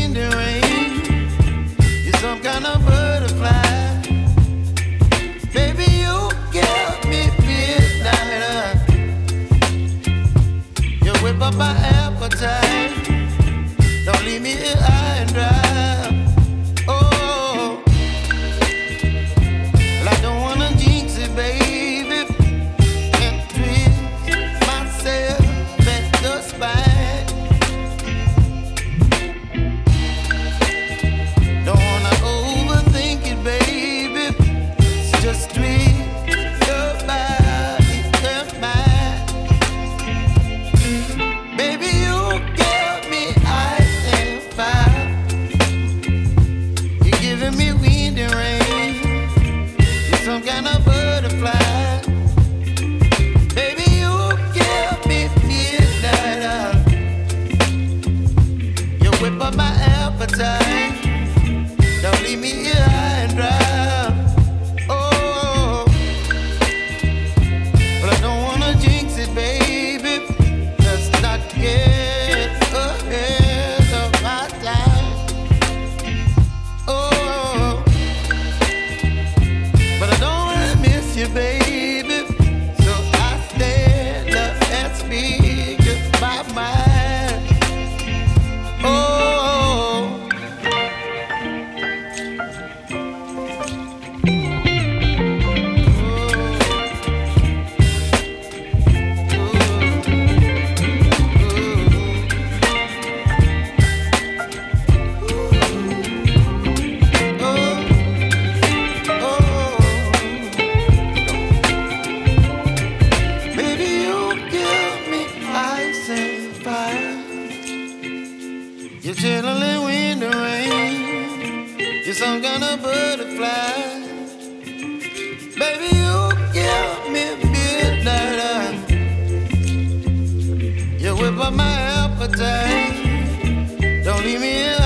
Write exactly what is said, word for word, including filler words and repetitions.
wind and rain. You're some kind of butterfly. Baby, you give me midnight. You whip up my appetite. Don't leave me here high and dry. Oh, well, I don't wanna jinx it, baby, and twist myself at the spine. Don't wanna overthink it, baby. It's just twist your body and mine. Baby, you give me ice and fire. You're giving me wind and rain. You're some kind of butterfly. Baby, you give me midnight. You whip up my appetite. Don't leave me here high and dry. Oh, but I don't wanna jinx it, baby. Let's not get ahead of my time. Oh, but I don't wanna miss you, baby. So I stand up and speak just my mind. Oh. You're chilling wind and rain. You're some kind of butterfly. Baby, you give me midnight. You whip up my appetite. Don't leave me alone.